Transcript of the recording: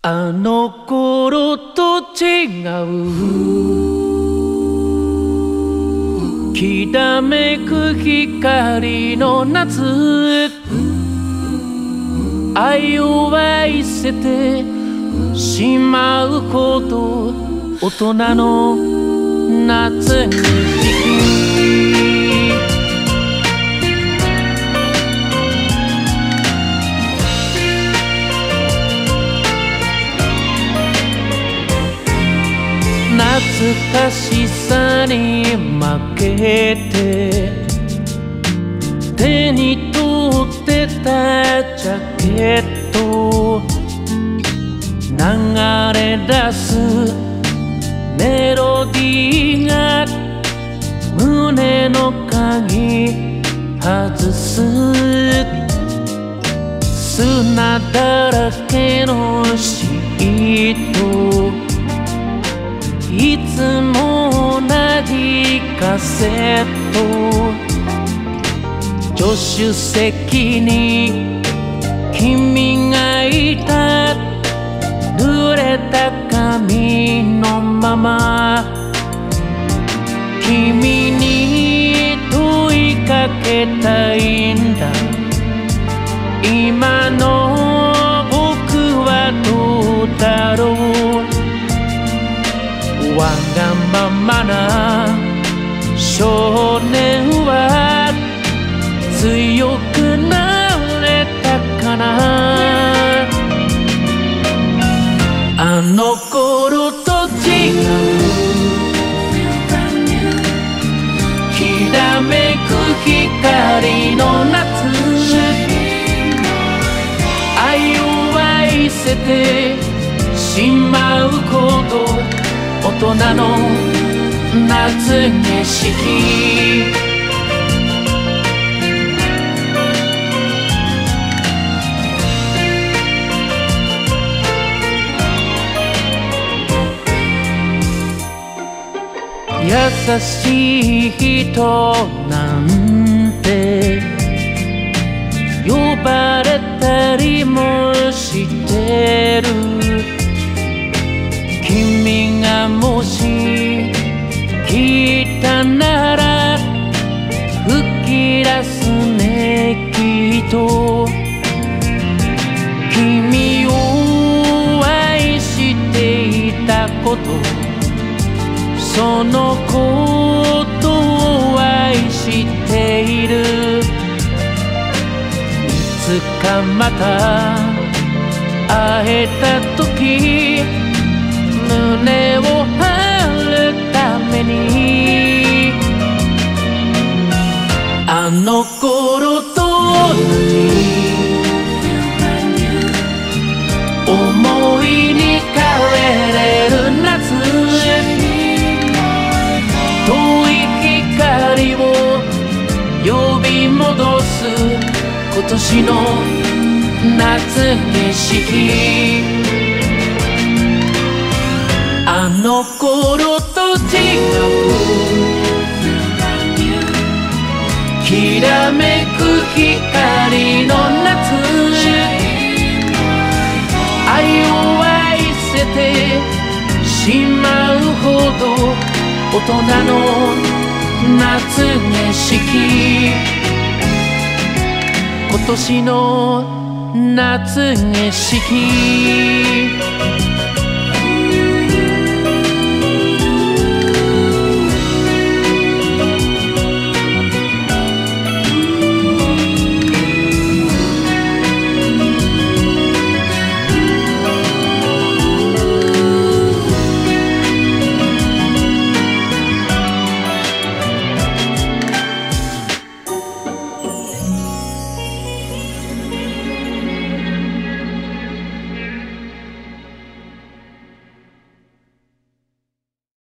あの頃と違うきらめく光の夏、愛を愛せてしまうほど大人の夏に懐かしさに負けて手に取ってたジャケット、流れ出すメロディーが胸の鍵外す、砂だらけのシート、いつも同じカセット、助手席に君がいた、濡れた髪のまま君に問いかけたいんだ、今の僕はどうだろう、わがままな少年は強くなれたかな。あの頃と違うきらめく光の夏、愛を愛せてしまうほど大人の夏景色、優しい人なんて呼ばれたりもしてる、君がもし聞いたなら吹き出すねきっと、君を愛していたこと、そのことを愛している、いつかまた会えた時胸を張るために、あの頃と同じ思いに変えれる夏、遠い光を呼び戻す今年の夏景色、あの頃と違うきらめく光の夏、愛を愛せてしまうほど大人の夏景色、今年の夏景色。